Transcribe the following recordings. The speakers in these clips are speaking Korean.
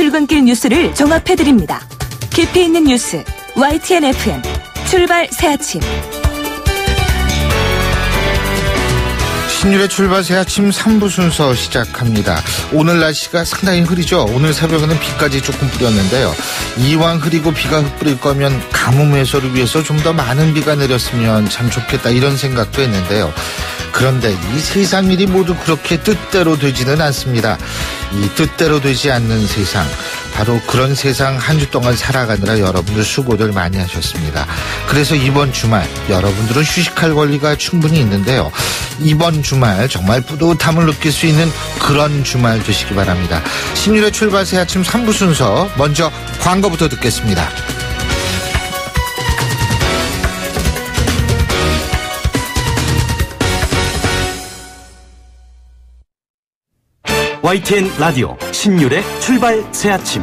출근길 뉴스를 종합해드립니다. 깊이 있는 뉴스 YTN FM 출발 새아침. 신율의 출발 새아침 3부 순서 시작합니다. 오늘 날씨가 상당히 흐리죠. 오늘 새벽에는 비까지 조금 뿌렸는데요. 이왕 흐리고 비가 흩뿌릴 거면 가뭄 해소를 위해서 좀 더 많은 비가 내렸으면 참 좋겠다 이런 생각도 했는데요. 그런데 이 세상 일이 모두 그렇게 뜻대로 되지는 않습니다. 이 뜻대로 되지 않는 세상, 바로 그런 세상 한 주 동안 살아가느라 여러분들 수고들 많이 하셨습니다. 그래서 이번 주말 여러분들은 휴식할 권리가 충분히 있는데요. 이번 주말 정말 뿌듯함을 느낄 수 있는 그런 주말 되시기 바랍니다. 신율의 출발 새 아침 3부 순서, 먼저 광고부터 듣겠습니다. YTN 라디오 신율의 출발 새아침.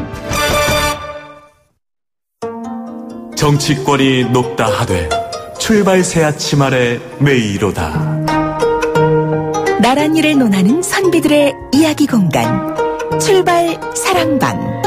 정치권이 높다 하되 출발 새아침 아래 메이로다. 나란 일을 논하는 선비들의 이야기 공간, 출발 사랑방.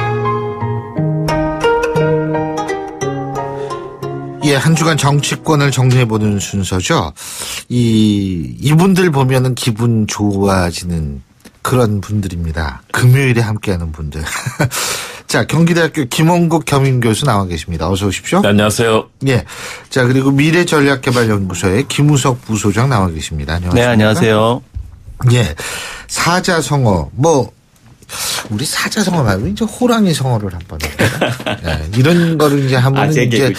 예, 한 주간 정치권을 정리해보는 순서죠. 이분들 보면은 기분 좋아지는 그런 분들입니다. 금요일에 함께하는 분들. 자, 경기대학교 김홍국 겸임교수 나와 계십니다. 어서 오십시오. 네, 안녕하세요. 예. 자, 그리고 미래전략개발연구소의 김우석 부소장 나와 계십니다. 안녕하세요. 네, 안녕하세요. 예. 사자성어, 우리 사자성어 말고 이제 호랑이 성어를 한번 해볼까요? 네, 이런 거를 이제 하면 이제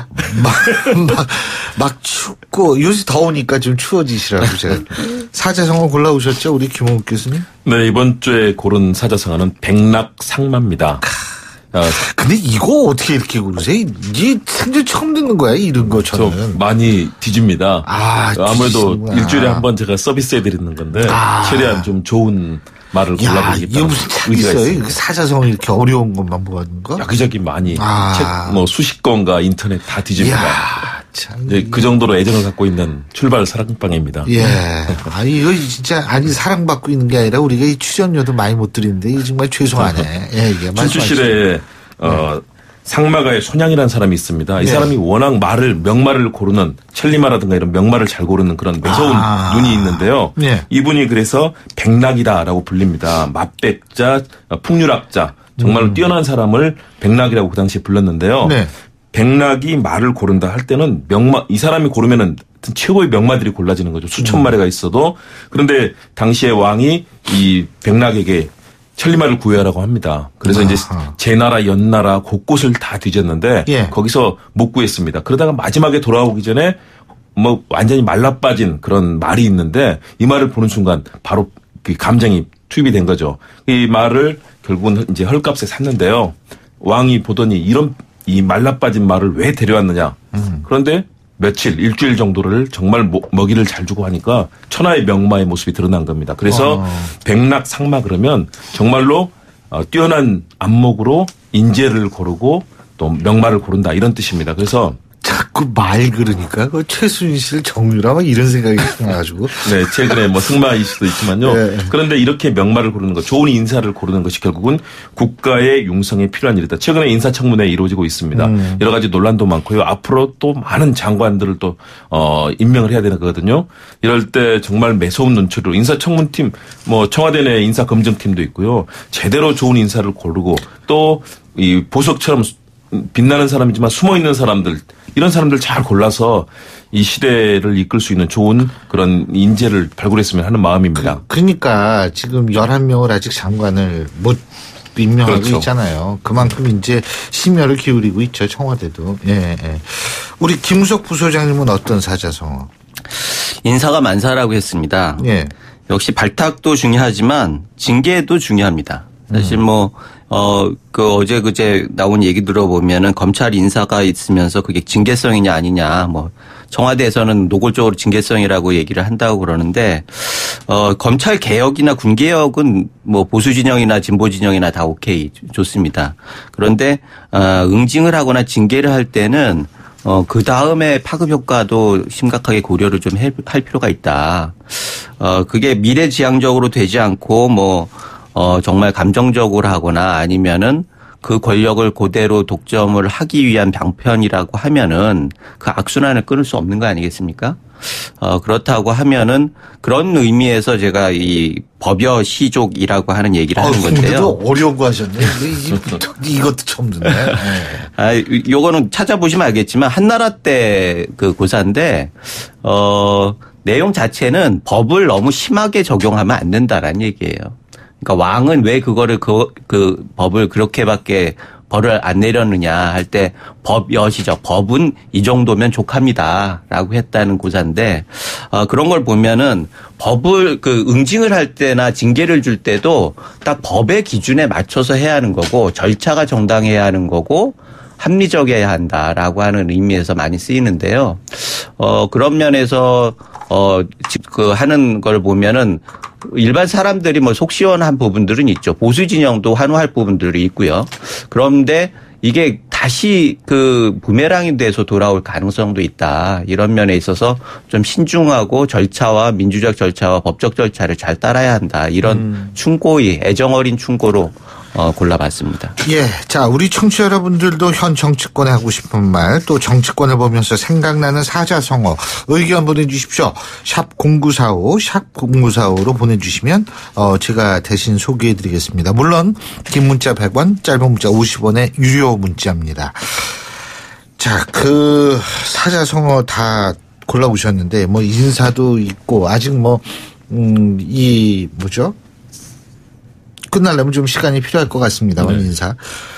막 춥고 요새 더우니까 좀 추워지시라고 제가 사자성어 골라오셨죠, 우리 김홍국 교수님? 네, 이번 주에 고른 사자성어는 백락상마입니다. 근데 이거 어떻게 이렇게 고르세요? 이게 생전 처음 듣는 거야, 이런 거 저는. 좀 많이 뒤집니다. 아무래도 뒤지는구나. 일주일에 한 번 제가 서비스해드리는 건데 최대한 좀 좋은 말을 골라보겠다. 이게 무슨 책 있어요? 사자성어 이렇게 어려운 것만 모아둔 거? 여기저기 많이 책 수십 권과 인터넷 다 뒤집니다. 참. 그 정도로 애정을 갖고 있는 출발 사랑방입니다. 예. 이거 진짜, 사랑받고 있는 게 아니라 우리가 이 출연료도 많이 못 드리는데 이게 정말 죄송하네. 예, 이게. 춘추시대에, 상마가의 손양이라는 사람이 있습니다. 이 사람이 워낙 명말을 고르는, 첼리마라든가 이런 명말을 잘 고르는 그런 매서운 눈이 있는데요. 네. 이분이 그래서 백락이다라고 불립니다. 맛백자, 풍류학자, 정말로 뛰어난 사람을 백락이라고 그 당시에 불렀는데요. 네. 백락이 말을 고른다 할 때는 이 사람이 고르면은 최고의 명마들이 골라지는 거죠. 수천 마리가 있어도. 그런데 당시의 왕이 이 백락에게 천리마를 구해라고 합니다. 그래서 이제 제나라, 연나라 곳곳을 다 뒤졌는데 거기서 못 구했습니다. 그러다가 마지막에 돌아오기 전에 완전히 말라빠진 그런 말이 있는데 이 말을 보는 순간 바로 그 감정이 투입이 된 거죠. 이 말을 결국은 이제 헐값에 샀는데요. 왕이 보더니 이 말라빠진 말을 왜 데려왔느냐. 그런데 일주일 정도를 정말 먹이를 잘 주고 하니까 천하의 명마의 모습이 드러난 겁니다. 그래서 백락상마 그러면 정말로 뛰어난 안목으로 인재를 고르고 또 명마를 고른다 이런 뜻입니다. 그래서 자꾸 말 그러니까 최순실, 정유라 막 이런 생각이 나가지고. 네, 최근에 승마 이슈도 있지만요. 네. 그런데 이렇게 명마를 고르는 것, 좋은 인사를 고르는 것이 결국은 국가의 융성에 필요한 일이다. 최근에 인사청문회 이루어지고 있습니다. 여러 가지 논란도 많고요. 앞으로 또 많은 장관들을 또 임명을 해야 되는 거거든요. 이럴 때 정말 매서운 눈초리로 인사청문팀, 청와대 내 인사검증팀도 있고요. 제대로 좋은 인사를 고르고 또 이 보석처럼 빛나는 사람이지만 숨어있는 사람들, 이런 사람들 잘 골라서 이 시대를 이끌 수 있는 좋은 그런 인재를 발굴했으면 하는 마음입니다. 그러니까 지금 11명을 아직 장관을 못 임명하고 있잖아요. 그만큼 이제 심혈을 기울이고 있죠, 청와대도. 예. 우리 김우석 부소장님은 어떤 사자성어? 인사가 만사라고 했습니다. 예. 역시 발탁도 중요하지만 징계도 중요합니다. 사실 어제 그제 나온 얘기 들어보면은 검찰 인사가 있으면서 그게 징계성이냐 아니냐, 청와대에서는 노골적으로 징계성이라고 얘기를 한다고 그러는데, 검찰 개혁이나 군 개혁은 보수 진영이나 진보 진영이나 다 오케이, 좋습니다. 그런데, 응징을 하거나 징계를 할 때는, 그 다음에 파급 효과도 심각하게 고려를 좀 할 필요가 있다. 그게 미래지향적으로 되지 않고 정말 감정적으로 하거나 아니면은 그 권력을 그대로 독점을 하기 위한 방편이라고 하면은 그 악순환을 끊을 수 없는 거 아니겠습니까? 그렇다고 하면은 그런 의미에서 제가 이 법여 시족이라고 하는 얘기를 하는 건데요. 어려운 거 하셨네. 이것도 처음 듣네. 요거는 찾아보시면 알겠지만 한나라 때 그 고사인데, 내용 자체는 법을 너무 심하게 적용하면 안 된다라는 얘기예요. 그러니까 왕은 왜 그거를 그 법을 그렇게밖에 벌을 안 내렸느냐 할 때 법여시적 법은 이 정도면 족합니다라고 했다는 고사인데 그런 걸 보면은 법을 그 응징을 할 때나 징계를 줄 때도 딱 법의 기준에 맞춰서 해야 하는 거고 절차가 정당해야 하는 거고 합리적이어야 한다라고 하는 의미에서 많이 쓰이는데요. 그런 면에서 그 하는 걸 보면은 일반 사람들이 뭐 속 시원한 부분들은 있죠. 보수 진영도 환호할 부분들이 있고요. 그런데 이게 다시 그 부메랑이 돼서 돌아올 가능성도 있다. 이런 면에 있어서 좀 신중하고 절차와 민주적 절차와 법적 절차를 잘 따라야 한다. 이런 충고의 애정 어린 충고로 골라봤습니다. 예. 자, 우리 청취자 여러분들도 현 정치권에 하고 싶은 말, 또 정치권을 보면서 생각나는 사자성어, 의견 보내주십시오. 샵 0945, 샵 0945로 보내주시면, 제가 대신 소개해드리겠습니다. 물론, 긴 문자 100원, 짧은 문자 50원의 유료 문자입니다. 자, 그 사자성어 다 골라오셨는데, 뭐, 인사도 있고, 아직 뭐, 뭐죠? 끝나려면 좀 시간이 필요할 것 같습니다만 네. 인사.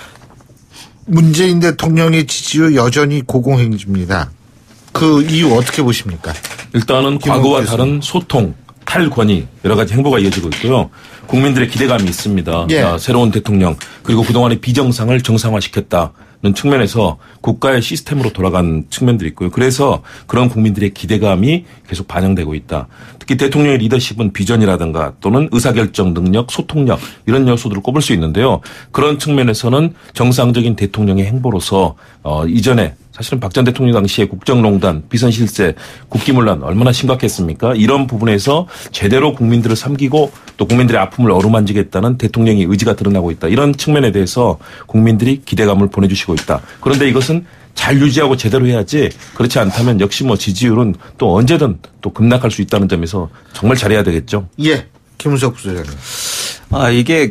문재인 대통령의 지지율 여전히 고공행진입니다. 그 이유 어떻게 보십니까? 일단은 과거와 다른 소통, 탈권위 여러 가지 행보가 이어지고 있고요. 국민들의 기대감이 있습니다. 예. 새로운 대통령 그리고 그동안의 비정상을 정상화시켰다는 측면에서 국가의 시스템으로 돌아간 측면들이 있고요. 그래서 그런 국민들의 기대감이 계속 반영되고 있다. 특히 대통령의 리더십은 비전이라든가 또는 의사결정 능력, 소통력 이런 요소들을 꼽을 수 있는데요. 그런 측면에서는 정상적인 대통령의 행보로서 이전에 사실은 박 전 대통령 당시에 국정농단, 비선실세, 국기문란 얼마나 심각했습니까? 이런 부분에서 제대로 국민들을 섬기고 또 국민들의 아픔을 어루만지겠다는 대통령의 의지가 드러나고 있다. 이런 측면에 대해서 국민들이 기대감을 보내주시고 있다. 그런데 이것은 잘 유지하고 제대로 해야지 그렇지 않다면 역시 뭐 지지율은 또 언제든 또 급락할 수 있다는 점에서 정말 잘해야 되겠죠. 예. 김은석 부소장님. 이게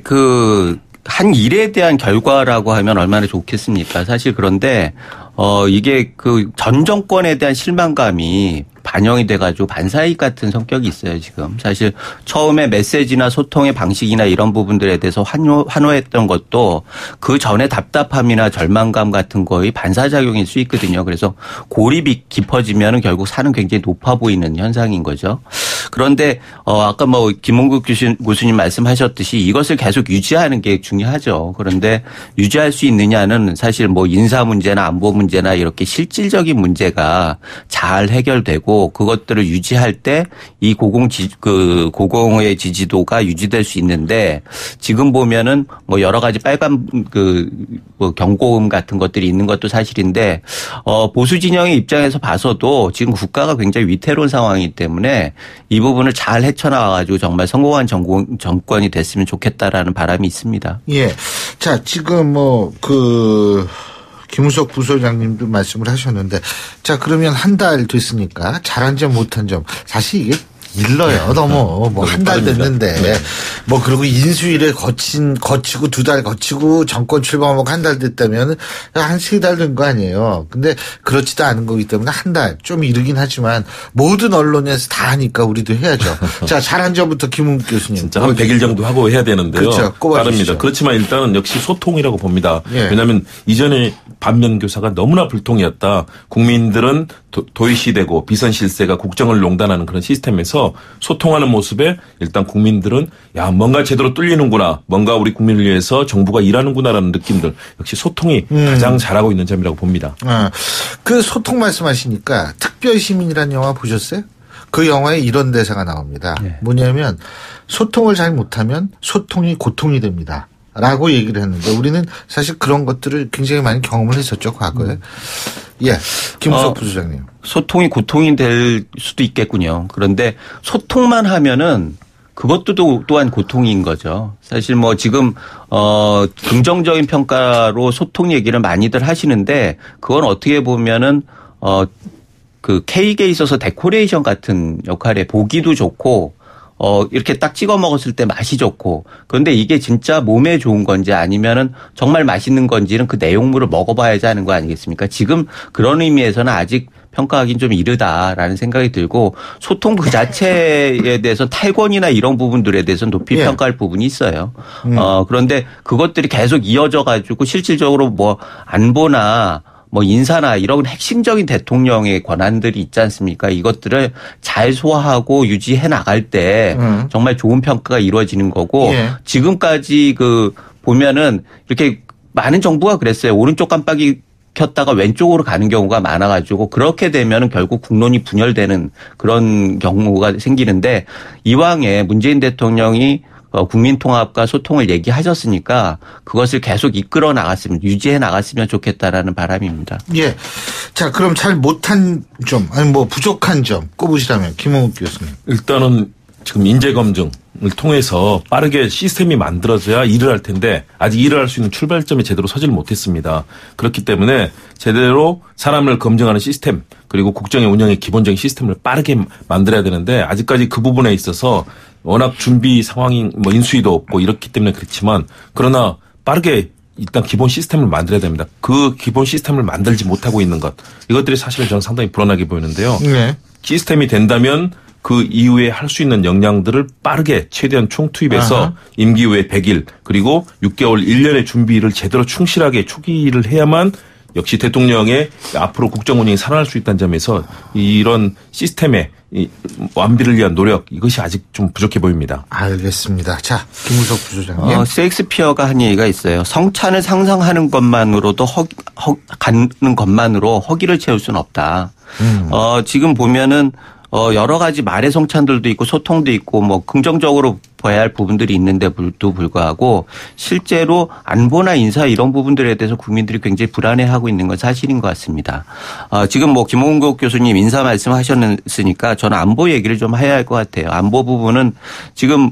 한 일에 대한 결과라고 하면 얼마나 좋겠습니까? 사실 그런데 이게 그 전 정권에 대한 실망감이 반영이 돼가지고 반사이익 같은 성격이 있어요, 지금. 사실 처음에 메시지나 소통의 방식이나 이런 부분들에 대해서 환호했던 것도 그 전에 답답함이나 절망감 같은 거의 반사작용일 수 있거든요. 그래서 고립이 깊어지면 결국 산은 굉장히 높아 보이는 현상인 거죠. 그런데 아까 뭐 김홍국 교수님 말씀하셨듯이 이것을 계속 유지하는 게 중요하죠. 그런데 유지할 수 있느냐는 사실 뭐 인사 문제나 안보 문제나 이렇게 실질적인 문제가 잘 해결되고 그것들을 유지할 때 이 고공의 지지도가 유지될 수 있는데 지금 보면은 뭐 여러 가지 빨간 뭐 경고음 같은 것들이 있는 것도 사실인데 보수 진영의 입장에서 봐서도 지금 국가가 굉장히 위태로운 상황이기 때문에 이 부분을 잘 헤쳐나와가지고 정말 성공한 정권이 됐으면 좋겠다라는 바람이 있습니다. 예. 자, 지금 김우석 부소장님도 말씀을 하셨는데, 자, 그러면 한 달 됐으니까 잘한 점 못한 점 사실 이게 일러요. 너무 뭐 한 달 됐는데 네. 뭐 그리고 인수위를 거치고 2달 거치고 정권 출범하고 한 달 됐다면 한 3달 된 거 아니에요. 근데 그렇지도 않은 거기 때문에 한 달 좀 이르긴 하지만 모든 언론에서 다 하니까 우리도 해야죠. 자, 잘한 점부터 김웅 교수님. 진짜 한 100일 정도 하고 해야 되는데요. 그렇죠. 빠릅니다. 그렇지만 일단은 역시 소통이라고 봅니다. 예. 왜냐하면 이전에 반면교사가 너무나 불통이었다. 국민들은 도의시되고 비선실세가 국정을 농단하는 그런 시스템에서 소통하는 모습에 일단 국민들은 야 뭔가 제대로 뚫리는구나. 뭔가 우리 국민을 위해서 정부가 일하는구나라는 느낌들. 역시 소통이 가장 잘하고 있는 점이라고 봅니다. 그 소통 말씀하시니까 특별시민이라는 영화 보셨어요? 그 영화에 이런 대사가 나옵니다. 네. 뭐냐면 소통을 잘 못하면 소통이 고통이 됩니다. 라고 얘기를 했는데 우리는 사실 그런 것들을 굉장히 많이 경험을 했었죠, 과거에. 예. 김우석 부소장님. 소통이 고통이 될 수도 있겠군요. 그런데 소통만 하면은 그것도 또한 고통인 거죠. 사실 뭐 지금 긍정적인 평가로 소통 얘기를 많이들 하시는데 그건 어떻게 보면은 그 케이크에 있어서 데코레이션 같은 역할에 보기도 좋고 이렇게 딱 찍어 먹었을 때 맛이 좋고 그런데 이게 진짜 몸에 좋은 건지 아니면은 정말 맛있는 건지는 그 내용물을 먹어봐야지 하는 거 아니겠습니까? 지금 그런 의미에서는 아직 평가하기는 좀 이르다라는 생각이 들고 소통 그 자체에 대해서 탈권이나 이런 부분들에 대해서는 높이 평가할 부분이 있어요. 그런데 그것들이 계속 이어져 가지고 실질적으로 뭐 안보나 뭐 인사나 이런 핵심적인 대통령의 권한들이 있지 않습니까? 이것들을 잘 소화하고 유지해 나갈 때 정말 좋은 평가가 이루어지는 거고 지금까지 그 보면은 이렇게 많은 정부가 그랬어요. 오른쪽 깜빡이 켰다가 왼쪽으로 가는 경우가 많아가지고 그렇게 되면은 결국 국론이 분열되는 그런 경우가 생기는데 이왕에 문재인 대통령이 국민통합과 소통을 얘기하셨으니까 그것을 계속 이끌어 나갔으면 유지해 나갔으면 좋겠다라는 바람입니다. 예. 자, 그럼 잘 못한 점, 아니 뭐 부족한 점 꼽으시라면 김홍욱 교수님. 일단은 지금 인재검증을 통해서 빠르게 시스템이 만들어져야 일을 할 텐데 아직 일을 할 수 있는 출발점이 제대로 서지를 못했습니다. 그렇기 때문에 제대로 사람을 검증하는 시스템 그리고 국정의 운영의 기본적인 시스템을 빠르게 만들어야 되는데 아직까지 그 부분에 있어서 워낙 준비 상황이 뭐 인수위도 없고 이렇기 때문에 그렇지만 그러나 빠르게 일단 기본 시스템을 만들어야 됩니다. 그 기본 시스템을 만들지 못하고 있는 것 이것들이 사실은 저는 상당히 불안하게 보이는데요. 네. 시스템이 된다면 그 이후에 할 수 있는 역량들을 빠르게 최대한 총투입해서 임기 후에 100일 그리고 6개월 1년의 준비를 제대로 충실하게 초기를 해야만 역시 대통령의 앞으로 국정 운영이 살아날 수 있다는 점에서 이런 시스템의 완비를 위한 노력 이것이 아직 좀 부족해 보입니다. 알겠습니다. 자, 김우석 부소장님. 셰익스피어가 한 얘기가 있어요. 성찬을 상상하는 것만으로도 가는 것만으로 허기를 채울 수는 없다. 지금 보면은 여러 가지 말의 성찬들도 있고 소통도 있고 뭐 긍정적으로 봐야 할 부분들이 있는데도 불구하고 실제로 안보나 인사 이런 부분들에 대해서 국민들이 굉장히 불안해하고 있는 건 사실인 것 같습니다. 지금 뭐 김홍국 교수님 인사 말씀하셨으니까 저는 안보 얘기를 좀 해야 할 것 같아요. 안보 부분은 지금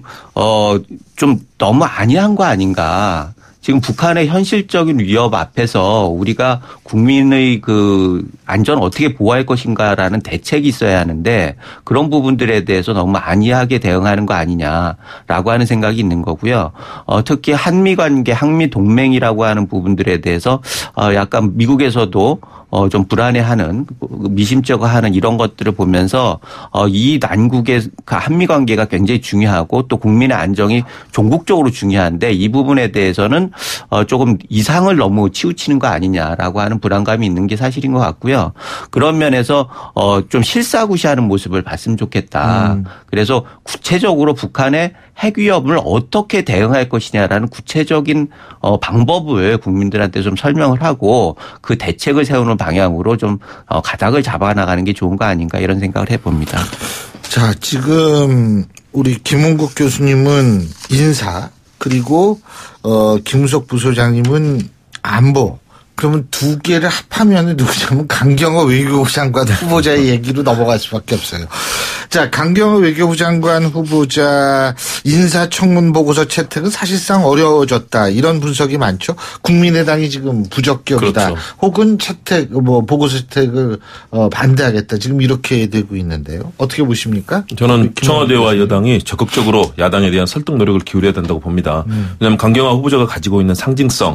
좀 너무 안이한 거 아닌가. 지금 북한의 현실적인 위협 앞에서 우리가 국민의 그 안전 어떻게 보호할 것인가라는 대책이 있어야 하는데 그런 부분들에 대해서 너무 안이하게 대응하는 거 아니냐라고 하는 생각이 있는 거고요. 특히 한미 관계, 한미 동맹이라고 하는 부분들에 대해서 약간 미국에서도 좀 불안해하는 미심쩍어하는 이런 것들을 보면서 이 난국의 한미 관계가 굉장히 중요하고 또 국민의 안정이 종국적으로 중요한데 이 부분에 대해서는 조금 이상을 너무 치우치는 거 아니냐라고 하는 불안감이 있는 게 사실인 것 같고요. 그런 면에서 좀 실사구시하는 모습을 봤으면 좋겠다. 그래서 구체적으로 북한의 핵 위협을 어떻게 대응할 것이냐라는 구체적인 방법을 국민들한테 좀 설명을 하고 그 대책을 세우는 방향으로 좀 가닥을 잡아나가는 게 좋은 거 아닌가 이런 생각을 해봅니다. 자, 지금 우리 김홍국 교수님은 인사 그리고 김우석 부소장님은 안보. 그러면 두 개를 합하면 누구냐면 강경호 외교부 장관 후보자의 얘기로 넘어갈 수밖에 없어요. 자, 강경호 외교부 장관 후보자 인사청문 보고서 채택은 사실상 어려워졌다. 이런 분석이 많죠. 국민의당이 지금 부적격이다. 그렇죠. 혹은 채택, 보고서 채택을 반대하겠다. 지금 이렇게 되고 있는데요. 어떻게 보십니까? 저는 청와대와 여당이 적극적으로 야당에 대한 설득 노력을 기울여야 된다고 봅니다. 왜냐하면 강경화 후보자가 가지고 있는 상징성,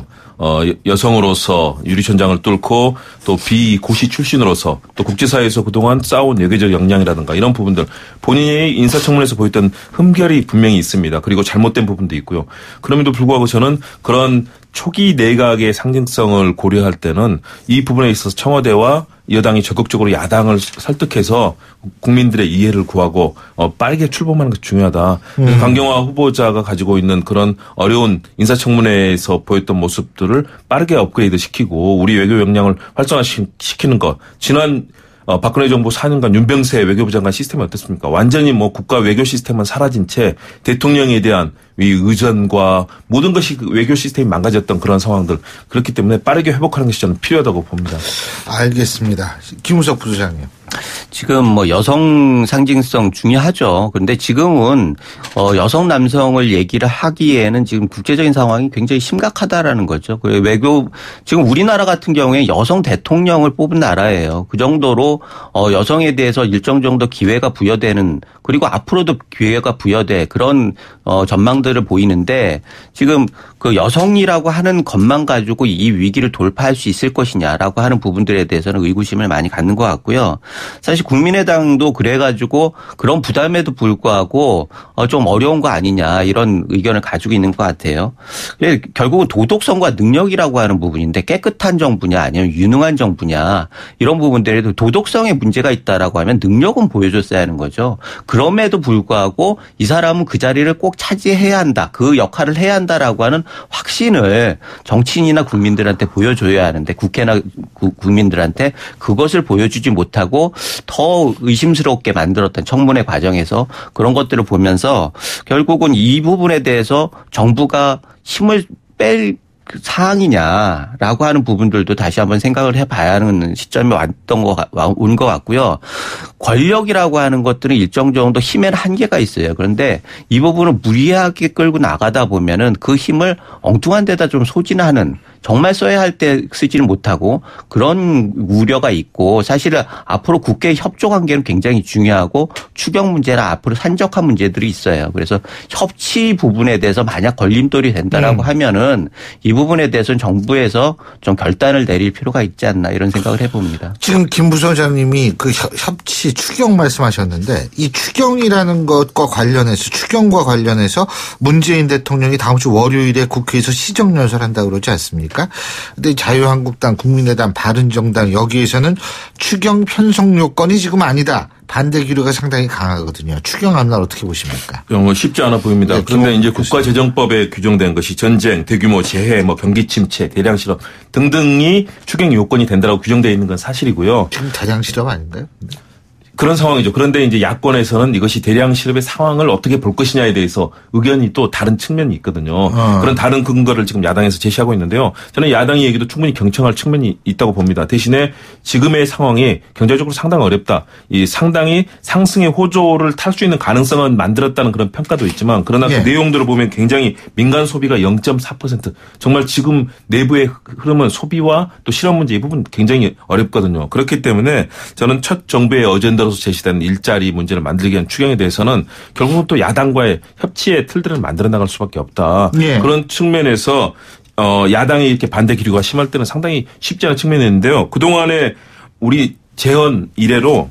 여성으로서 유리천장을 뚫고 또 비고시 출신으로서 또 국제사회에서 그동안 쌓아온 외교적 역량이라든가 이런 부분들 본인이 인사청문회에서 보였던 흠결이 분명히 있습니다. 그리고 잘못된 부분도 있고요. 그럼에도 불구하고 저는 그런 초기 내각의 상징성을 고려할 때는 이 부분에 있어서 청와대와 여당이 적극적으로 야당을 설득해서 국민들의 이해를 구하고 빠르게 출범하는 것이 중요하다. 강경화 후보자가 가지고 있는 그런 어려운 인사청문회에서 보였던 모습들을 빠르게 업그레이드 시키고 우리 외교 역량을 활성화시키는 것. 지난 박근혜 정부 4년간 윤병세 외교부 장관 시스템이 어땠습니까? 완전히 뭐 국가 외교 시스템은 사라진 채 대통령에 대한 이 의전과 모든 것이 외교 시스템이 망가졌던 그런 상황들. 그렇기 때문에 빠르게 회복하는 것이 저는 필요하다고 봅니다. 알겠습니다. 김우석 부소장님. 지금 뭐 여성 상징성 중요하죠. 그런데 지금은 여성 남성을 얘기를 하기에는 지금 국제적인 상황이 굉장히 심각하다라는 거죠. 외교 지금 우리나라 같은 경우에 여성 대통령을 뽑은 나라예요. 그 정도로 여성에 대해서 일정 정도 기회가 부여되는 그리고 앞으로도 기회가 부여돼 그런 전망들을 보이는데 지금 그 여성이라고 하는 것만 가지고 이 위기를 돌파할 수 있을 것이냐라고 하는 부분들에 대해서는 의구심을 많이 갖는 것 같고요. 사실 국민의당도 그래가지고 그런 부담에도 불구하고 좀 어려운 거 아니냐 이런 의견을 가지고 있는 것 같아요. 결국은 도덕성과 능력이라고 하는 부분인데 깨끗한 정부냐 아니면 유능한 정부냐 이런 부분들에도 도덕성에 문제가 있다라고 하면 능력은 보여줬어야 하는 거죠. 그럼에도 불구하고 이 사람은 그 자리를 꼭 차지해야 한다. 그 역할을 해야 한다라고 하는 확신을 정치인이나 국민들한테 보여줘야 하는데 국회나 국민들한테 그것을 보여주지 못하고 더 의심스럽게 만들었던 청문회 과정에서 그런 것들을 보면서 결국은 이 부분에 대해서 정부가 힘을 뺄 사항이냐라고 하는 부분들도 다시 한번 생각을 해봐야 하는 시점이 온 것 같고요. 권력이라고 하는 것들은 일정 정도 힘에는 한계가 있어요. 그런데 이 부분을 무리하게 끌고 나가다 보면은 그 힘을 엉뚱한 데다 좀 소진하는 정말 써야 할 때 쓰지는 못하고 그런 우려가 있고 사실은 앞으로 국회 협조 관계는 굉장히 중요하고 추경 문제나 앞으로 산적한 문제들이 있어요. 그래서 협치 부분에 대해서 만약 걸림돌이 된다라고 하면은 이 부분에 대해서는 정부에서 좀 결단을 내릴 필요가 있지 않나 이런 생각을 해봅니다. 지금 김 부소장님이 그 협치 추경 말씀하셨는데 이 추경이라는 것과 관련해서 추경과 관련해서 문재인 대통령이 다음 주 월요일에 국회에서 시정연설한다고 그러지 않습니까? 근데 자유한국당, 국민의당, 바른정당 여기에서는 추경 편성 요건이 지금 아니다. 반대 기류가 상당히 강하거든요. 추경안을 어떻게 보십니까? 쉽지 않아 보입니다. 네, 그런데 이제 국가재정법에 규정된 것이 전쟁, 대규모 재해, 경기 침체, 대량 실업 등등이 추경 요건이 된다라고 규정되어 있는 건 사실이고요. 지금 대량 실업 아닌가요? 그런 상황이죠. 그런데 이제 야권에서는 이것이 대량 실업의 상황을 어떻게 볼 것이냐에 대해서 의견이 또 다른 측면이 있거든요. 그런 다른 근거를 지금 야당에서 제시하고 있는데요. 저는 야당의 얘기도 충분히 경청할 측면이 있다고 봅니다. 대신에 지금의 상황이 경제적으로 상당히 어렵다. 이 상당히 상승의 호조를 탈 수 있는 가능성은 만들었다는 그런 평가도 있지만 그러나 그 내용들을 보면 굉장히 민간 소비가 0.4% 정말 지금 내부의 흐름은 소비와 또 실업 문제 이 부분 굉장히 어렵거든요. 그렇기 때문에 저는 첫 정부의 어젠다 로서 제시된 일자리 문제를 만들기 위한 추경에 대해서는 결국은 또 야당과의 협치의 틀들을 만들어 나갈 수밖에 없다. 그런 측면에서 야당이 이렇게 반대 기류가 심할 때는 상당히 쉽지 않은 측면이 있는데요. 그동안에 우리 재헌 이래로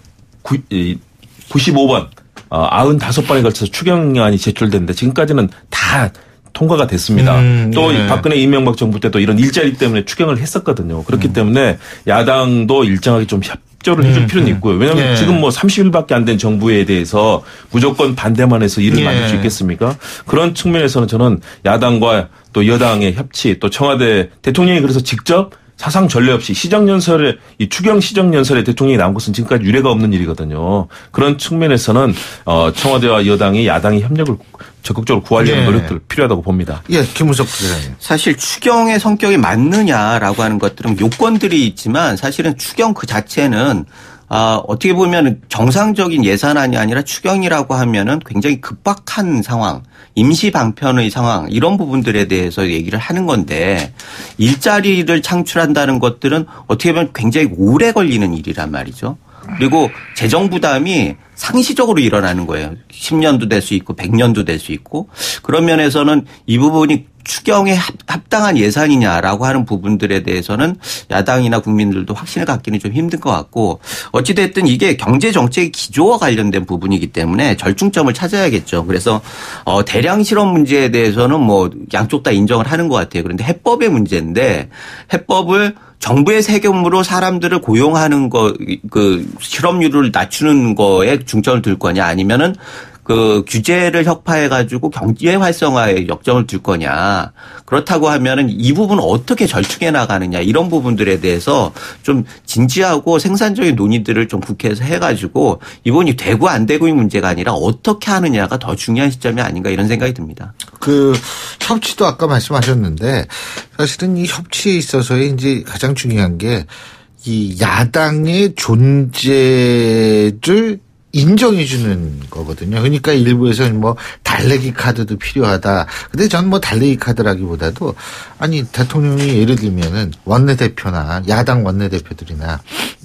95번 95번에 걸쳐서 추경안이 제출됐는데 지금까지는 다 통과가 됐습니다. 또 박근혜 이명박 정부 때도 이런 일자리 때문에 추경을 했었거든요. 그렇기 때문에 야당도 일정하게 좀 협조를 해줄 필요는 있고요. 왜냐하면 지금 30일밖에 안 된 정부에 대해서 무조건 반대만 해서 일을 만들 수 있겠습니까? 그런 측면에서는 저는 야당과 또 여당의 협치 또 청와대 대통령이 그래서 직접 사상 전례 없이 시정연설에 이 추경 시정연설에 대통령이 나온 것은 지금까지 유례가 없는 일이거든요. 그런 측면에서는 청와대와 여당이 야당이 협력을 적극적으로 구하려는 노력들 필요하다고 봅니다. 김우석 부장님. 사실 추경의 성격이 맞느냐라고 하는 것들은 요건들이 있지만 사실은 추경 그 자체는 어떻게 보면 정상적인 예산안이 아니라 추경이라고 하면은 굉장히 급박한 상황, 임시 방편의 상황 이런 부분들에 대해서 얘기를 하는 건데 일자리를 창출한다는 것들은 어떻게 보면 굉장히 오래 걸리는 일이란 말이죠. 그리고 재정 부담이 상시적으로 일어나는 거예요. 10년도 될 수 있고 100년도 될 수 있고 그런 면에서는 이 부분이 추경에 합당한 예산이냐라고 하는 부분들에 대해서는 야당이나 국민들도 확신을 갖기는 좀 힘든 것 같고 어찌됐든 이게 경제정책의 기조와 관련된 부분이기 때문에 절충점을 찾아야겠죠. 그래서 대량 실업 문제에 대해서는 양쪽 다 인정을 하는 것 같아요. 그런데 해법의 문제인데 해법을 정부의 세금으로 사람들을 고용하는 실업률을 낮추는 거에 중점을 둘 거냐 아니면은 규제를 혁파해가지고 경제 활성화에 역점을 둘 거냐. 그렇다고 하면은 이 부분을 어떻게 절충해 나가느냐 이런 부분들에 대해서 좀 진지하고 생산적인 논의들을 좀 국회에서 해가지고 이번이 되고 안 되고의 문제가 아니라 어떻게 하느냐가 더 중요한 시점이 아닌가 이런 생각이 듭니다. 협치도 아까 말씀하셨는데 사실은 이 협치에 있어서의 이제 가장 중요한 게 이 야당의 존재를 인정해주는 거거든요. 그러니까 일부에서는 뭐 달래기 카드도 필요하다. 근데 전 뭐 달래기 카드라기보다도 아니 대통령이 예를 들면은 원내대표나 야당 원내대표들이나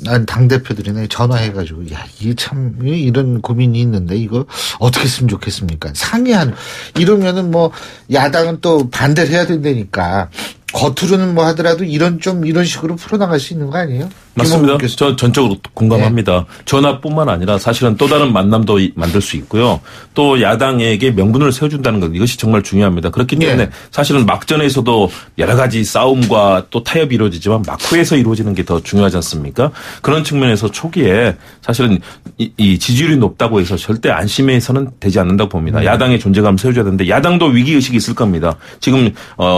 당대표들이나 전화해가지고 야 이게 참 이런 고민이 있는데 이거 어떻게 했으면 좋겠습니까? 상의한 이러면은 뭐 야당은 또 반대를 해야 된다니까. 겉으로는 뭐 하더라도 이런 식으로 풀어나갈 수 있는 거 아니에요? 맞습니다. 저 전적으로 공감합니다. 전화뿐만 아니라 사실은 또 다른 만남도 만들 수 있고요. 또 야당에게 명분을 세워준다는 것 이것이 정말 중요합니다. 그렇기 때문에 사실은 막전에서도 여러 가지 싸움과 또 타협이 이루어지지만 막후에서 이루어지는 게 더 중요하지 않습니까? 그런 측면에서 초기에 사실은 이 지지율이 높다고 해서 절대 안심해서는 되지 않는다고 봅니다. 야당의 존재감을 세워줘야 되는데 야당도 위기의식이 있을 겁니다. 지금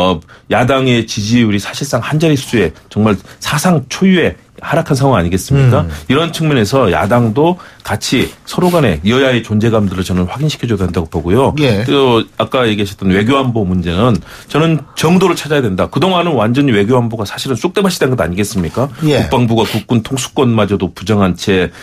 야당의 지지율이 사실상 한 자릿수에 정말 사상 초유의 하락한 상황 아니겠습니까? 이런 측면에서 야당도 같이 서로 간에 여야의 존재감들을 저는 확인시켜줘야 된다고 보고요. 또 아까 얘기하셨던 외교안보 문제는 저는 정도를 찾아야 된다. 그동안은 완전히 외교안보가 사실은 쑥대밭이 된 것 아니겠습니까? 국방부가 국군 통수권마저도 부정한 채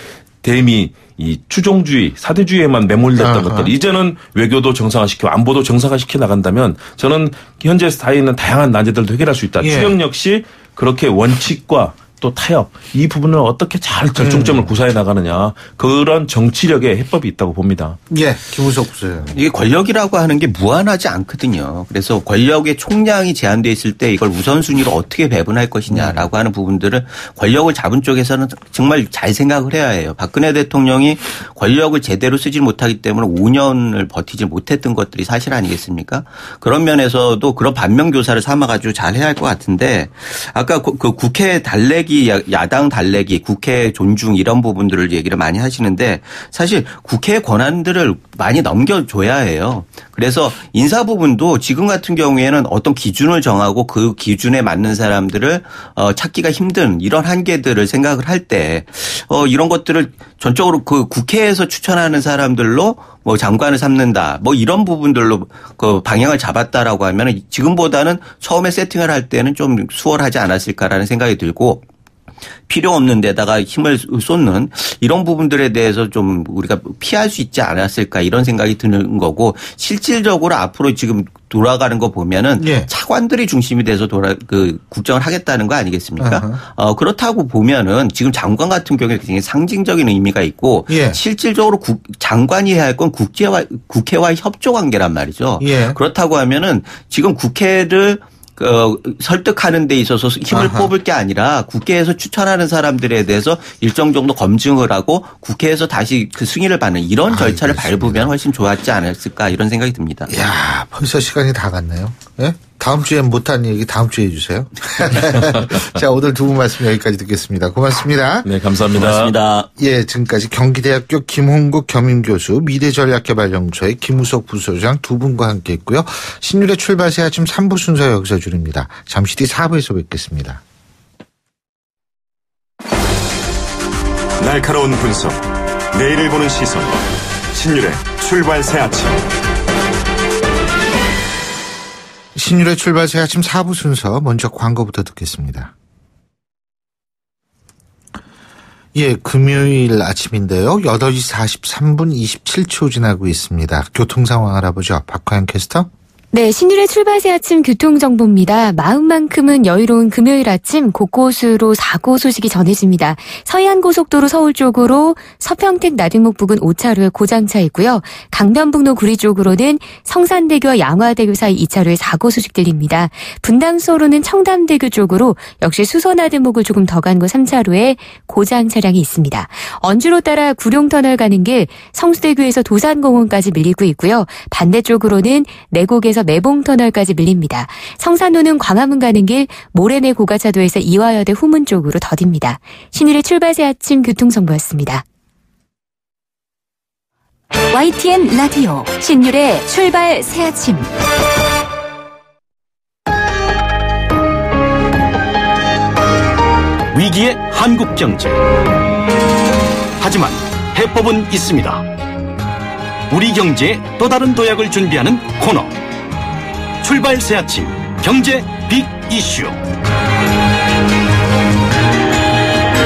대미 이 추종주의, 사대주의에만 매몰됐던 것들 이제는 외교도 정상화시키고 안보도 정상화시켜 나간다면 저는 현재 다 있는 다양한 난제들도 해결할 수 있다. 추경 역시 그렇게 원칙과 또 타협 이 부분을 어떻게 잘 절충점을 구사해 나가느냐 그런 정치력의 해법이 있다고 봅니다. 김우석 부서요. 이게 권력이라고 하는 게 무한하지 않거든요. 그래서 권력의 총량이 제한돼 있을 때 이걸 우선순위로 어떻게 배분할 것이냐라고 하는 부분들을 권력을 잡은 쪽에서는 정말 잘 생각을 해야 해요. 박근혜 대통령이 권력을 제대로 쓰지 못하기 때문에 5년을 버티지 못했던 것들이 사실 아니겠습니까? 그런 면에서도 그런 반면교사를 삼아가지고 잘 해야 할 것 같은데 아까 그 국회 달래기 야당 달래기, 국회 존중 이런 부분들을 얘기를 많이 하시는데 사실 국회의 권한들을 많이 넘겨줘야 해요. 그래서 인사 부분도 지금 같은 경우에는 어떤 기준을 정하고 그 기준에 맞는 사람들을 찾기가 힘든 이런 한계들을 생각을 할 때 이런 것들을 전적으로 그 국회에서 추천하는 사람들로 뭐 장관을 삼는다 뭐 이런 부분들로 그 방향을 잡았다라고 하면 지금보다는 처음에 세팅을 할 때는 좀 수월하지 않았을까라는 생각이 들고 필요 없는 데다가 힘을 쏟는 이런 부분들에 대해서 좀 우리가 피할 수 있지 않았을까 이런 생각이 드는 거고 실질적으로 앞으로 지금 돌아가는 거 보면은 차관들이 중심이 돼서 국정을 하겠다는 거 아니겠습니까? 그렇다고 보면은 지금 장관 같은 경우에 굉장히 상징적인 의미가 있고 실질적으로 장관이 해야 할 건 국회와 협조 관계란 말이죠. 그렇다고 하면은 지금 국회를 설득하는 데 있어서 힘을 뽑을 게 아니라 국회에서 추천하는 사람들에 대해서 일정 정도 검증을 하고 국회에서 다시 그 승인을 받는 이런 절차를 밟으면 훨씬 좋았지 않았을까 이런 생각이 듭니다. 이야, 벌써 시간이 다 갔네요. 예? 다음 주에 못한 얘기 다음 주에 해주세요. 자, 오늘 두 분 말씀 여기까지 듣겠습니다. 고맙습니다. 네, 감사합니다. 고맙습니다. 지금까지 경기대학교 김홍국 겸임교수, 미래전략개발연구소의 김우석 부소장 두 분과 함께했고요. 신율의 출발새 아침 3부 순서 여기서 줄입니다. 잠시 뒤 4부에서 뵙겠습니다. 날카로운 분석, 내일을 보는 시선, 신율의 출발새 아침. 신율의 출발새 아침 4부 순서 먼저 광고부터 듣겠습니다. 금요일 아침인데요. 8시 43분 27초 지나고 있습니다. 교통 상황 알아보죠. 박화영 캐스터. 네, 신율의 출발새 아침 교통정보입니다. 마음만큼은 여유로운 금요일 아침 곳곳으로 사고 소식이 전해집니다. 서해안고속도로 서울 쪽으로 서평택 나들목 부근 5차로에 고장차 있고요. 강변북로 구리 쪽으로는 성산대교와 양화대교 사이 2차로에 사고 소식 들립니다. 분당서로는 청담대교 쪽으로 역시 수서나들목을 조금 더 간 곳 3차로에 고장 차량이 있습니다. 언주로 따라 구룡터널 가는 길 성수대교에서 도산공원까지 밀리고 있고요. 반대쪽으로는 내곡에서 매봉터널까지 밀립니다. 성산호는 광화문 가는 길 모래내 고가차도에서 이화여대 후문 쪽으로 더딥니다. 신율의 출발새 아침 교통정보였습니다. YTN 라디오 신율의 출발새 아침. 위기의 한국 경제. 하지만 해법은 있습니다. 우리 경제에 또 다른 도약을 준비하는 코너. 출발새 아침 경제 빅 이슈.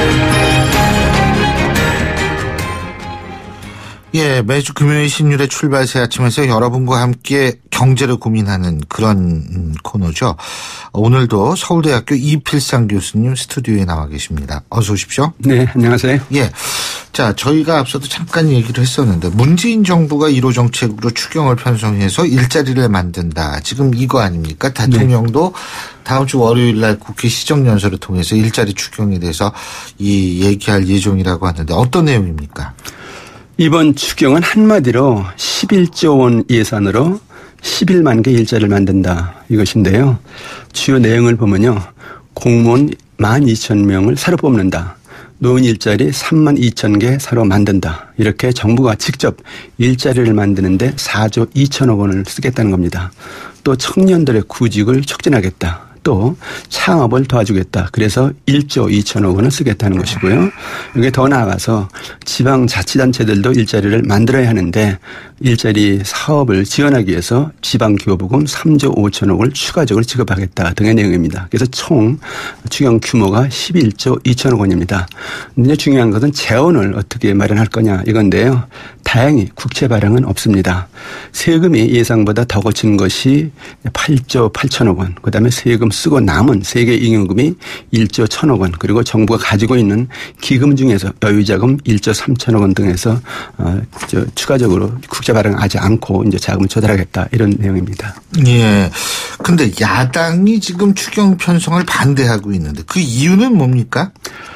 예, 매주 금요일 신율의 출발 새 아침에서 여러분과 함께 경제를 고민하는 그런 코너죠. 오늘도 서울대학교 이필상 교수님 스튜디오에 나와 계십니다. 어서 오십시오. 네, 안녕하세요. 예. 자, 저희가 앞서도 잠깐 얘기를 했었는데 문재인 정부가 1호 정책으로 추경을 편성해서 일자리를 만든다. 지금 이거 아닙니까? 대통령도 다음 주 월요일 날 국회 시정연설을 통해서 일자리 추경에 대해서 얘기할 예정이라고 하는데 어떤 내용입니까? 이번 추경은 한마디로 11조 원 예산으로 11만 개 일자리를 만든다 이것인데요. 주요 내용을 보면요. 공무원 12,000명을 새로 뽑는다. 노인 일자리 32,000개 새로 만든다. 이렇게 정부가 직접 일자리를 만드는데 4조 2천억 원을 쓰겠다는 겁니다. 또 청년들의 구직을 촉진하겠다. 또 창업을 도와주겠다. 그래서 1조 2천억 원을 쓰겠다는 것이고요. 이게 더 나아가서 지방자치단체들도 일자리를 만들어야 하는데 일자리 사업을 지원하기 위해서 지방기업부금 3조 5천억을 추가적으로 지급하겠다 등의 내용입니다. 그래서 총 추경 규모가 11조 2천억 원입니다. 근데 중요한 것은 재원을 어떻게 마련할 거냐 이건데요. 다행히 국채 발행은 없습니다. 세금이 예상보다 더 거친 것이 8조 8천억 원, 그다음에 세금 쓰고 남은 세계 잉여금이 1조 1천억 원, 그리고 정부가 가지고 있는 기금 중에서 여유자금 1조 3천억 원 등에서 추가적으로 국채 발행하지 않고 이제 자금을 조달하겠다 이런 내용입니다. 예. 근데 야당이 지금 추경 편성을 반대하고 있는데 그 이유는 뭡니까?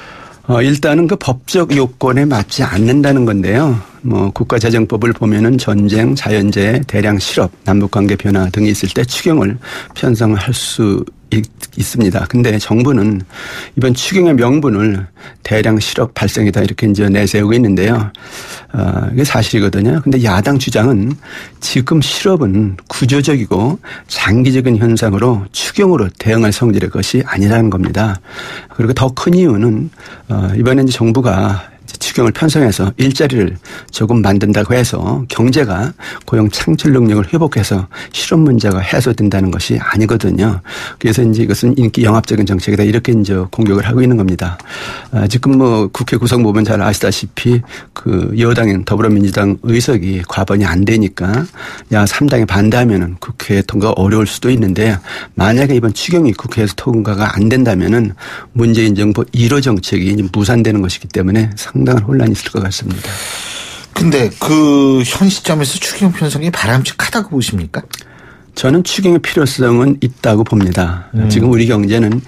일단은 그 법적 요건에 맞지 않는다는 건데요. 국가재정법을 보면은 전쟁, 자연재해, 대량 실업, 남북관계 변화 등이 있을 때 추경을 편성할 수 있습니다. 근데 정부는 이번 추경의 명분을 대량 실업 발생이다 이렇게 이제 내세우고 있는데요. 이게 사실이거든요. 근데 야당 주장은 지금 실업은 구조적이고 장기적인 현상으로 추경으로 대응할 성질의 것이 아니라는 겁니다. 그리고 더 큰 이유는 이번에 이제 정부가 추경을 편성해서 일자리를 조금 만든다고 해서 경제가 고용 창출 능력을 회복해서 실업 문제가 해소된다는 것이 아니거든요. 그래서 이제 이것은 인기 영합적인 정책이다 이렇게 이제 공격을 하고 있는 겁니다. 지금 국회 구성 보면 잘 아시다시피 그 여당인 더불어민주당 의석이 과반이 안 되니까 야 3당이 반대하면은 국회 통과 어려울 수도 있는데 만약에 이번 추경이 국회에서 통과가 안 된다면은 문재인 정부 1호 정책이 무산되는 것이기 때문에 상당한 혼란이 있을 것 같습니다. 근데 그 현 시점에서 추경 편성이 바람직하다고 보십니까? 저는 추경의 필요성은 있다고 봅니다. 지금 우리 경제는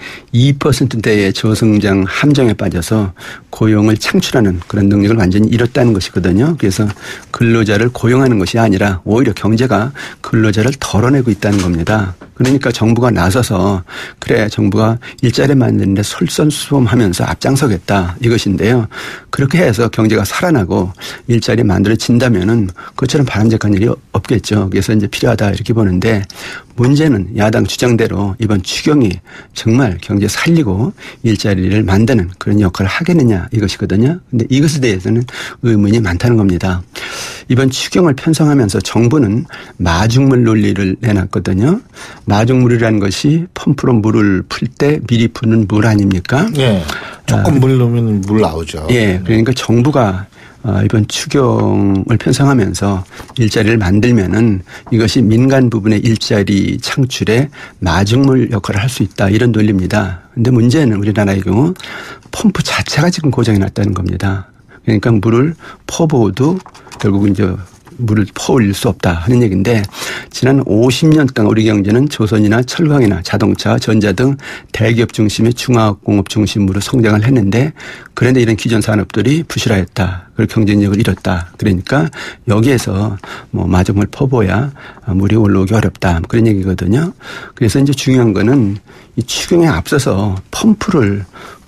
2%대의 저성장 함정에 빠져서 고용을 창출하는 그런 능력을 완전히 잃었다는 것이거든요. 그래서 근로자를 고용하는 것이 아니라 오히려 경제가 근로자를 덜어내고 있다는 겁니다. 그러니까 정부가 나서서 그래 정부가 일자리 만드는데 솔선수범하면서 앞장서겠다 이것인데요. 그렇게 해서 경제가 살아나고 일자리 만들어진다면은 그것처럼 바람직한 일이 없겠죠. 그래서 이제 필요하다 이렇게 보는데 문제는 야당 주장대로 이번 추경이 정말 경제 살리고 일자리를 만드는 그런 역할을 하겠느냐 이것이거든요. 근데 이것에 대해서는 의문이 많다는 겁니다. 이번 추경을 편성하면서 정부는 마중물 논리를 내놨거든요. 마중물이라는 것이 펌프로 물을 풀 때 미리 푸는 물 아닙니까? 예. 조금 물 넣으면 물 나오죠. 예. 그러니까 정부가 이번 추경을 편성하면서 일자리를 만들면은 이것이 민간 부분의 일자리 창출에 마중물 역할을 할 수 있다 이런 논리입니다. 그런데 문제는 우리나라의 경우 펌프 자체가 지금 고장이 났다는 겁니다. 그러니까 물을 퍼부어도 결국은 이제 물을 퍼올릴 수 없다 하는 얘기인데 지난 50년 동안 우리 경제는 조선이나 철강이나 자동차, 전자 등 대기업 중심의 중화공업 중심으로 성장을 했는데 그런데 이런 기존 산업들이 부실화했다. 그리고 경쟁력을 잃었다. 그러니까 여기에서 마중물 퍼부어야 물이 올라오기 어렵다. 그런 얘기거든요. 그래서 이제 중요한 거는 이 추경에 앞서서 펌프를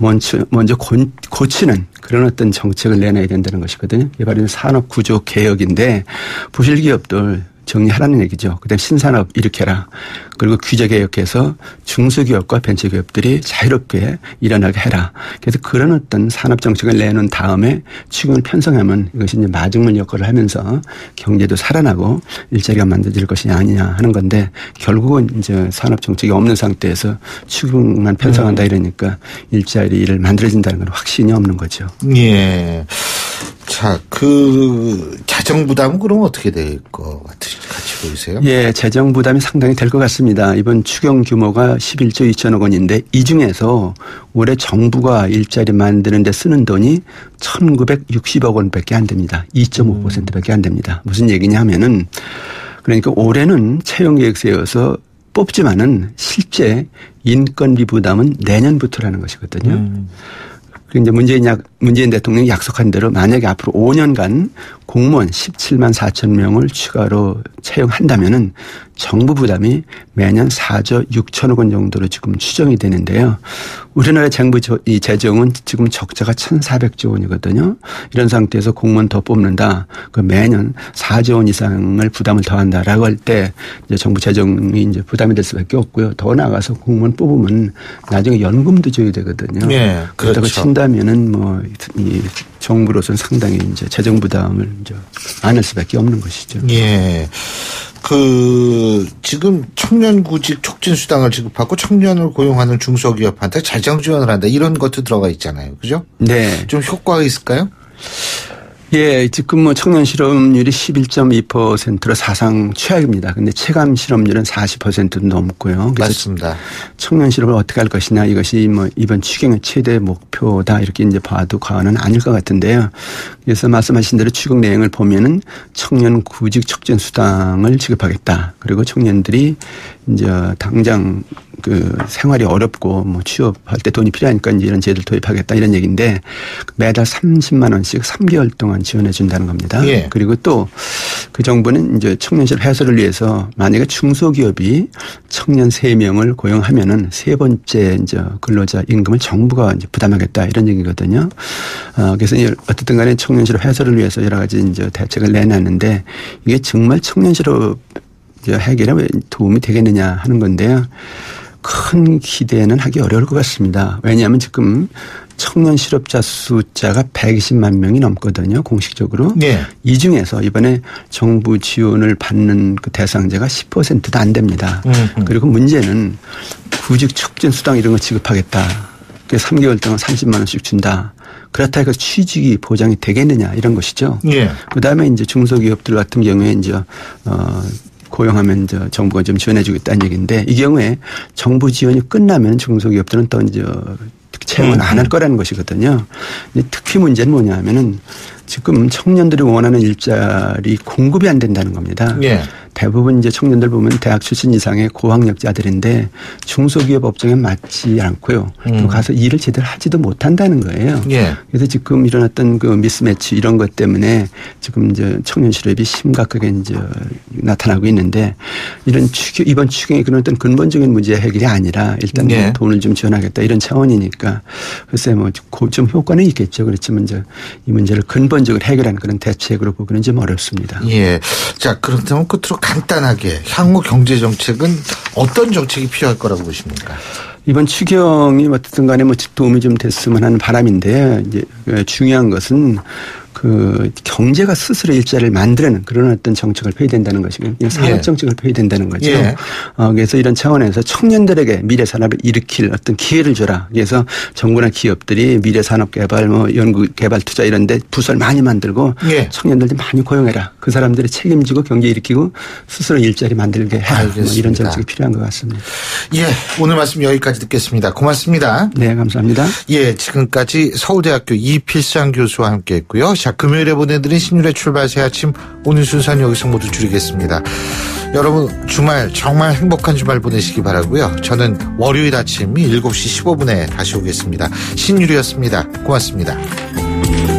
먼저 고치는 그런 어떤 정책을 내놔야 된다는 것이거든요. 이게 바로 산업구조 개혁인데 부실기업들 정리하라는 얘기죠. 그다음에 신산업 일으켜라. 그리고 규제 개혁해서 중소기업과 벤처기업들이 자유롭게 일어나게 해라. 그래서 그런 어떤 산업정책을 내놓은 다음에 추경을 편성하면 이것이 이제 마중물 역할을 하면서 경제도 살아나고 일자리가 만들어질 것이 아니냐 하는 건데 결국은 이제 산업정책이 없는 상태에서 추경만 편성한다 이러니까 일자리를 만들어진다는 건 확신이 없는 거죠. 예. 자, 자, 재정 부담은 그럼 어떻게 될 것 같이 보이세요? 예, 재정 부담이 상당히 될 것 같습니다. 이번 추경 규모가 11조 2천억 원인데 이 중에서 올해 정부가 일자리 만드는 데 쓰는 돈이 1,960억 원밖에 안 됩니다. 2.5%밖에 안 됩니다. 무슨 얘기냐 하면은 그러니까 올해는 채용 계획 세워서 뽑지만은 실제 인건비 부담은 내년부터라는 것이거든요. 그리고 이제 문재인 대통령이 약속한 대로 만약에 앞으로 5년간 공무원 17만 4천 명을 추가로 채용한다면은 정부 부담이 매년 4조 6천억 원 정도로 지금 추정이 되는데요. 우리나라 정부 이 재정은 지금 적자가 1,400조 원이거든요. 이런 상태에서 공무원 더 뽑는다. 그 매년 4조 원 이상을 부담을 더한다라고 할 때 이제 정부 재정이 이제 부담이 될 수밖에 없고요. 더 나아가서 공무원 뽑으면 나중에 연금도 줘야 되거든요. 네, 그렇다고 그렇죠. 친다면은 뭐 이 정부로서는 상당히 이제 재정 부담을 이제 안을 수밖에 없는 것이죠. 예. 지금 청년 구직 촉진 수당을 지급하고 청년을 고용하는 중소기업한테 재정 지원을 한다. 이런 것도 들어가 있잖아요. 그죠? 네. 좀 효과가 있을까요? 예, 지금 뭐 청년 실업률이 11.2%로 사상 최악입니다. 근데 체감 실업률은 40%도 넘고요. 그래서 맞습니다. 청년 실업을 어떻게 할 것이냐 이것이 뭐 이번 추경의 최대 목표다 이렇게 이제 봐도 과언은 아닐 것 같은데요. 그래서 말씀하신 대로 추경 내용을 보면은 청년 구직 촉진 수당을 지급하겠다. 그리고 청년들이 이제 당장 생활이 어렵고 뭐 취업할 때 돈이 필요하니까 이제 이런 제도를 도입하겠다 이런 얘기인데 매달 30만 원씩 3개월 동안 지원해 준다는 겁니다. 예. 그리고 또 그 정부는 이제 청년 실업 해소를 위해서 만약에 중소기업이 청년 3명을 고용하면은 세 번째 이제 근로자 임금을 정부가 이제 부담하겠다 이런 얘기거든요. 그래서 어쨌든 간에 청년 실업 해소를 위해서 여러 가지 이제 대책을 내놨는데 이게 정말 청년 실업 해결에 도움이 되겠느냐 하는 건데요. 큰 기대는 하기 어려울 것 같습니다. 왜냐하면 지금 청년 실업자 숫자가 120만 명이 넘거든요. 공식적으로. 네. 이 중에서 이번에 정부 지원을 받는 그 대상자가 10%도 안 됩니다. 그리고 문제는 구직 촉진 수당 이런 거 지급하겠다. 3개월 동안 30만 원씩 준다. 그렇다 해서 취직이 보장이 되겠느냐 이런 것이죠. 예. 그다음에 이제 중소기업들 같은 경우에 이제 고용하면 이제 정부가 좀 지원해 주겠다는 얘기인데 이 경우에 정부 지원이 끝나면 중소기업들은 또 이제 채용을 안 할 거라는 것이거든요. 특히 문제는 뭐냐 하면은 지금 청년들이 원하는 일자리 공급이 안 된다는 겁니다. 예. 대부분 이제 청년들 보면 대학 출신 이상의 고학력자들인데 중소기업 업종에 맞지 않고요. 또 가서 일을 제대로 하지도 못한다는 거예요. 예. 그래서 지금 일어났던 그 미스매치 이런 것 때문에 지금 이제 청년 실업이 심각하게 이제 나타나고 있는데 이번 추경이 그런 어떤 근본적인 문제 해결이 아니라 일단 예. 뭐 돈을 좀 지원하겠다 이런 차원이니까 글쎄 뭐 좀 효과는 있겠죠. 그렇지만 이제 이 문제를 근본적으로 해결하는 그런 대책으로 보기는 좀 어렵습니다. 예. 자, 그렇다면 끝으로 간단하게 향후 경제 정책은 어떤 정책이 필요할 거라고 보십니까? 이번 추경이 어쨌든 간에 뭐 도움이 좀 됐으면 하는 바람인데 이제 중요한 것은 그 경제가 스스로 일자리를 만드는 그런 어떤 정책을 펴야 된다는 것이고요. 산업 정책을 펴야 된다는 거죠. 예. 그래서 이런 차원에서 청년들에게 미래 산업을 일으킬 어떤 기회를 줘라. 그래서 정부나 기업들이 미래 산업 개발, 뭐 연구 개발 투자 이런 데 부서를 많이 만들고 예. 청년들 좀 많이 고용해라. 그 사람들이 책임지고 경제 일으키고 스스로 일자리 만들게 해라. 뭐 이런 정책이 필요한 것 같습니다. 예. 오늘 말씀 여기까지 듣겠습니다. 고맙습니다. 네, 감사합니다. 예. 지금까지 서울대학교 이필상 교수와 함께 했고요. 자, 금요일에 보내드린 신율의 출발 새 아침 오늘 순서는 여기서 모두 줄이겠습니다. 여러분 주말 정말 행복한 주말 보내시기 바라고요. 저는 월요일 아침 7시 15분에 다시 오겠습니다. 신율이었습니다. 고맙습니다.